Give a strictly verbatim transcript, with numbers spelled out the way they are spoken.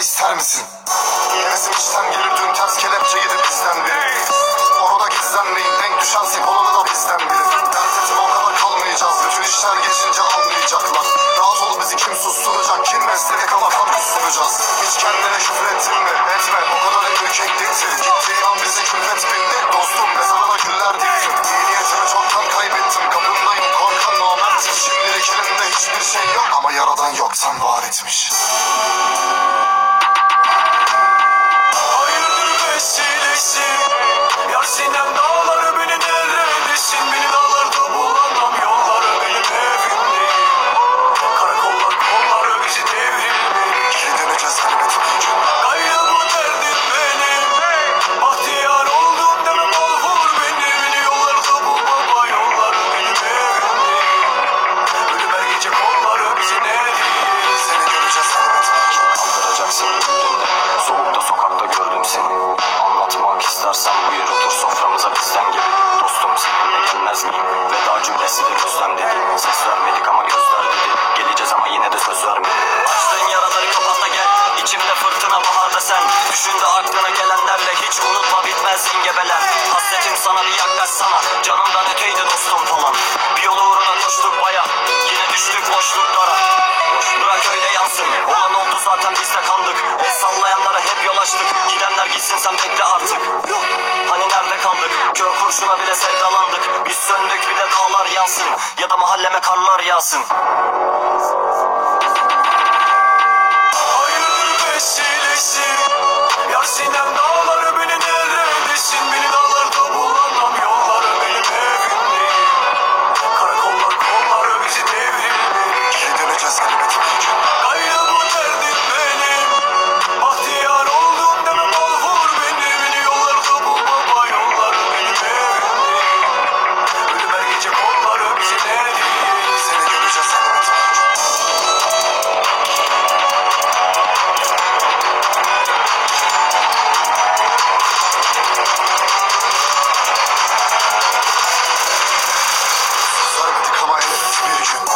ister misin? Hevesim içten gelir dün ters kelepçe yedi bizden biri. Orada gizlenmeyin, denk düşersek olanı da bizden biri. Dert etme, o kadar kalmayacağız, bütün işler geçince anlayacaklar. Rahat ol, bizi kim susturacak, kim besleyecek ama kan kusturacağız. Hiç kendine küfür ettin mi? Etme, o kadar ürkekliktir. Gittiği an bizi külfet bindi, dostum mezarına güller diktim. İyi niyetimi çoktan kaybettim, kapındayım korkan namertim. Şimdilik elimde hiçbir şey yok ama yaradan yoktan var etmiş. Yar sinem dağları beni neredesin? Beni dağlarda bulamam, yolları benim evim değil. Karakollar kolları bizi devrilmeli. Geri döneceğiz elbet bir gün. Gayrı bu derdim benim. Bahtiyar oldum deme bol vur beni. Beni yollarda bul baba, yolları benim evim değil. Ölüm her gece kolları bizi ne değil. Seni göreceğiz elbet bir gün. Kaldıracaksın üstünde. Soğukta sokakta gördüm seni. Anlatmak istersen buyur otur soframıza bizden gibi. Dostum seninle gelmez miyim? Veda cümlesidir özlem dedi. Ses vermedik ama gözler dedi. Geleceğiz ama yine de söz vermedik. Açtığın yaraları kapat da gel. İçimde fırtına baharda sen. Düşünde aklına gelenlerle hiç unutma bitmez engebeler. Hasretim sana bir yaklaşsana. Canımdan öteydi dostum falan. Bir yolu uğruna koştuk baya. Yine düştük boşluklara. Bırak öyle yansın. Olan oldu zaten biz de kandık. El sallayanlara hep yol açtık. Gidenler gitsin sen bekle artık. Hani nerede kaldık? Kör kurşuna bile sevdalandık. Biz söndük bir de dağlar yansın. Ya da mahalleme karlar yağsın. Hayırdır vesilesi? Yar sinem dağları beni neredesin? Beni dağlarda bulamam, yolları benim evim değil. Karakollar kolları bizi devrilmeli. Geri döneceğiz elbet bir gün. Gayrı bu derdim benim. Bahtiyar oldum deme bol vur beni. Beni yollarda bul baba, yolları benim evim değil. Ölüm her gece kolları bizi ne değil. Seni göreceğiz elbet bir gün. Söz vermedik ama elbet bir gün.